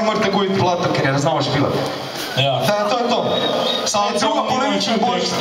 morate gojiti plato, ker je ne znamo špilati. Ja. To je to. Samo druga polovična boljša.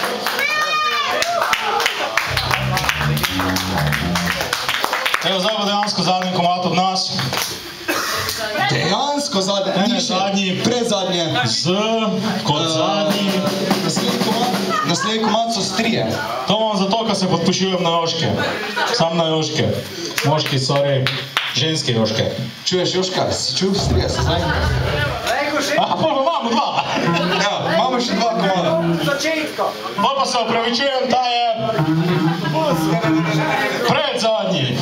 Evo, zdaj bo dejansko zadnji komad od nas. Dejansko zadnji? Ne, zadnji. Predzadnje. Kot zadnji. Naslednji komad so strije. To imam zato, ker se podpišujem na joške. Sam na joške. Moški, sorry. Ženske joške. Čuješ joška? Si čuv strije, se zdaj? Aha, pa imamo dva. Ja, imamo še dva komada. Začetko. Pa se opravičujem, ta je predzadnji.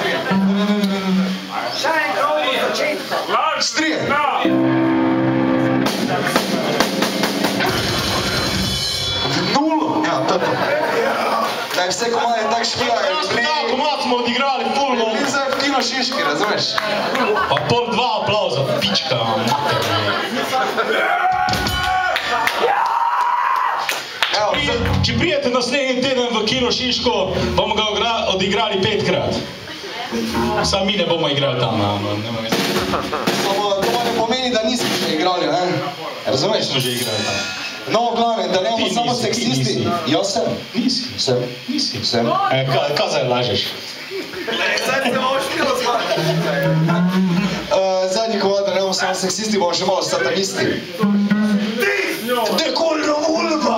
Še en krog od začetka. Strije. Nulo. Ja, to je to. Daj, vse komade tak špilajo. Ta komad smo odigrali full long. Ni zdaj v Kino Šiški, razumeš? Pa pol dva aplauza, pička vam mater. Če prijete naslednji teden v Kino Šiško, bomo ga odigrali 5-krat. Sam mi ne bomo igrali tam. Samo to ne pomeni, da nismo že igrali, ne? Razumeš? Smo že igrali tam. No, glavne, da nemamo samo seksisti. Jaz sem. Nisi. Sem. Nisi. Sem. Kaj zdaj lažeš? Zdaj se bomo špilo zmati. Zadnji komad, da nemamo samo seksisti, bomo še malo satanisti. Dekolno vulva!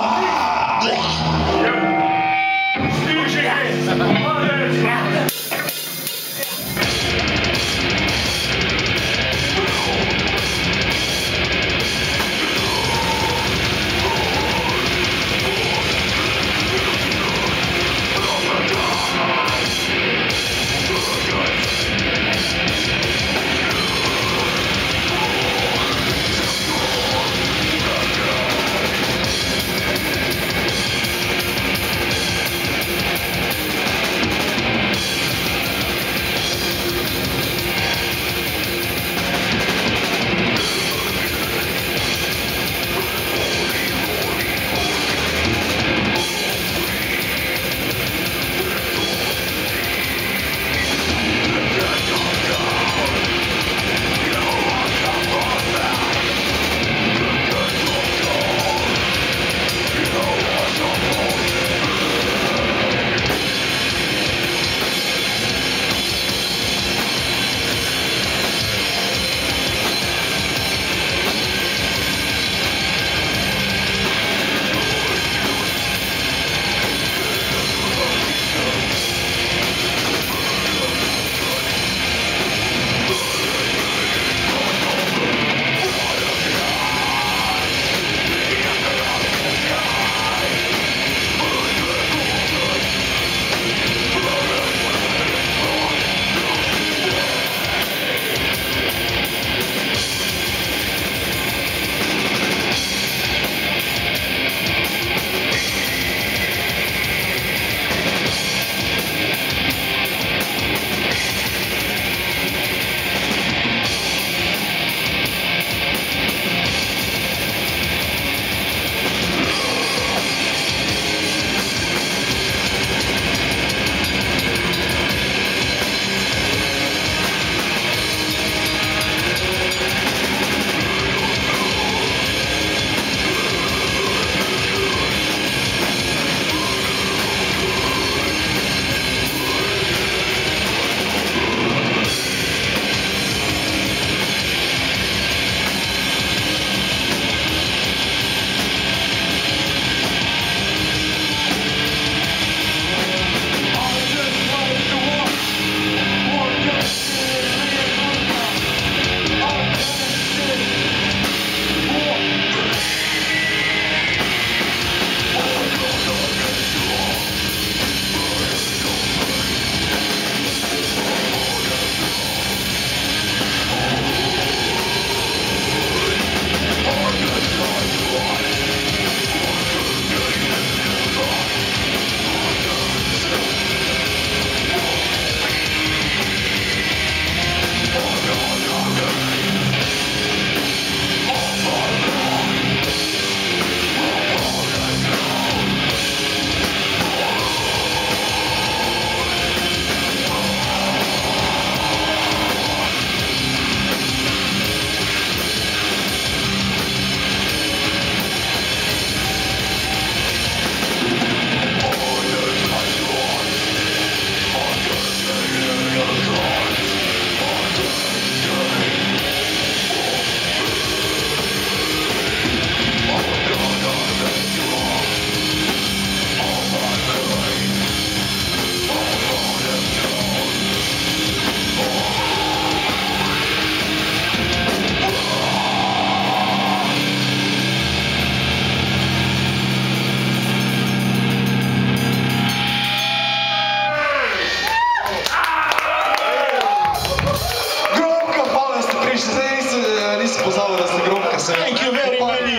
se Thank you very much.